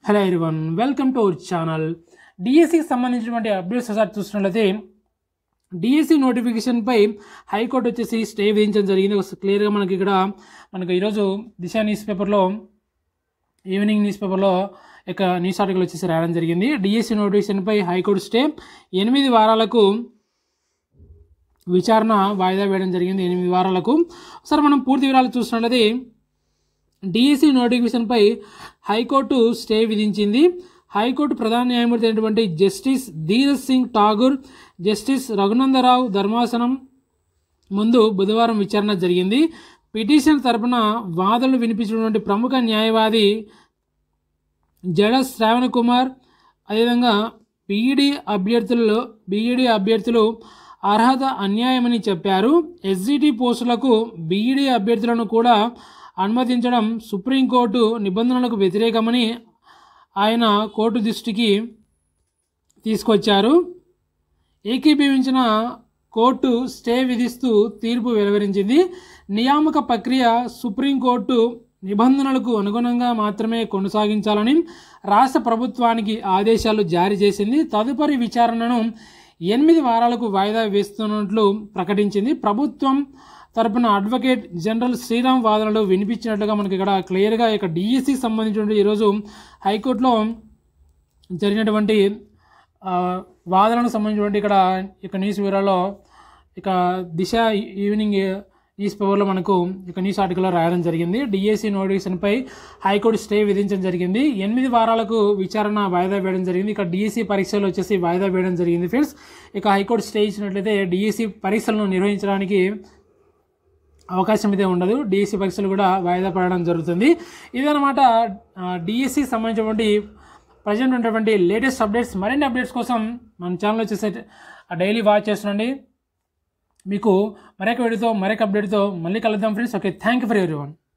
Hello everyone, welcome to our channel. డిఎస్సికి సంబంధించినటువంటి updates ఒకసారి చూసినట్లయితే డిఎస్సి నోటిఫికేషన్పై హైకోర్టు వచ్చేసి స్టే విధించడం జరిగింది. క్లియర్గా మనకి ఈరోజు దిశ న్యూస్ పేపర్లో, ఈవినింగ్ న్యూస్ పేపర్లో ఇక న్యూస్ ఆర్టికల్ వచ్చేసి రాయడం జరిగింది. డిఎస్సి నోటిఫికేషన్పై హైకోర్టు స్టే 8 వారాలకు విచారణ వాయిదా వేయడం జరిగింది. 8 వారాలకు. ఒకసారి మనం పూర్తి వివరాలు చూసినట్లయితే డిఎస్సి నోటిఫికేషన్పై హైకోర్టు స్టే విధించింది. హైకోర్టు ప్రధాన న్యాయమూర్తి అయినటువంటి జస్టిస్ ధీరజ్ సింగ్ ఠాగూర్, జస్టిస్ రఘునందరావు ధర్మాసనం ముందు బుధవారం విచారణ జరిగింది. పిటిషన్ తరపున వాదనలు వినిపించినటువంటి ప్రముఖ న్యాయవాది జడ శ్రావణ్ కుమార్, అదేవిధంగా బీఈడీ అభ్యర్థులు అర్హత అన్యాయమని చెప్పారు. ఎస్జిటి పోస్టులకు బీఈడీ అభ్యర్థులను కూడా అనుమతించడం సుప్రీంకోర్టు నిబంధనలకు వ్యతిరేకమని ఆయన కోర్టు దృష్టికి తీసుకొచ్చారు. ఏకీభవించిన కోర్టు స్టే విధిస్తూ తీర్పు వెలువరించింది. నియామక ప్రక్రియ సుప్రీంకోర్టు నిబంధనలకు అనుగుణంగా మాత్రమే కొనసాగించాలని రాష్ట్ర ప్రభుత్వానికి ఆదేశాలు జారీ చేసింది. తదుపరి విచారణను 8 వారాలకు వాయిదా వేస్తున్నట్లు ప్రకటించింది. ప్రభుత్వం తరపున అడ్వకేట్ జనరల్ శ్రీరామ్ వాదనలు వినిపించినట్లుగా మనకి ఇక్కడ క్లియర్గా ఇక డిఎస్సికి సంబంధించినటువంటి ఈరోజు హైకోర్టులో జరిగినటువంటి వాదనలకు సంబంధించినటువంటి ఇక న్యూస్ వివరాల్లో ఇక దిశ ఈవినింగ్ న్యూస్ పేపర్లో మనకు ఇక న్యూస్ ఆర్టికల్లో రాయడం జరిగింది. డిఎస్సి నోటిఫికేషన్పై హైకోర్టు స్టే విధించడం జరిగింది. 8 వారాలకు విచారణ వాయిదా వేయడం జరిగింది. ఇక డిఎస్సి పరీక్షలు వచ్చేసి వాయిదా వేయడం జరిగింది ఫ్రెండ్స్. ఇక హైకోర్టు స్టే ఇచ్చినట్లయితే డిఎస్సి పరీక్షలను నిర్వహించడానికి అవకాశం అయితే ఉండదు. డిఎస్సి పరీక్షలు కూడా వాయిదా పడడం జరుగుతుంది. ఇదన్నమాట డిఎస్సికి సంబంధించినటువంటి ప్రజెంట్ ఉన్నటువంటి లేటెస్ట్ అప్డేట్స్. మరిన్ని అప్డేట్స్ కోసం మన ఛానల్ వచ్చేసి డైలీ వాచ్ చేస్తుండండి. మీకు మరొక వీడియోతో మరొక అప్డేట్తో మళ్ళీ కలుద్దాం friends. Okay, thank you for everyone.